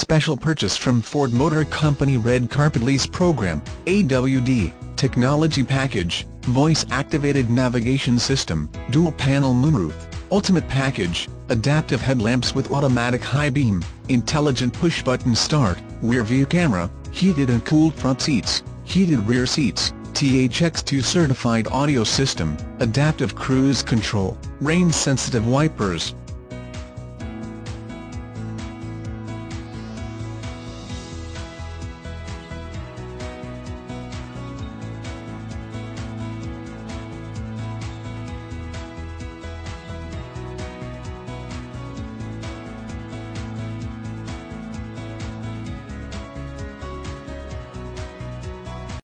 special purchase from Ford Motor Company Red Carpet Lease Program, AWD, Technology Package, Voice-Activated Navigation System, Dual-Panel Moonroof, Ultimate Package, Adaptive Headlamps with Automatic High Beam, Intelligent Push-Button Start, Rear-View Camera, Heated and Cooled Front Seats, Heated Rear Seats, THX2 Certified Audio System, Adaptive Cruise Control, Rain-Sensitive Wipers,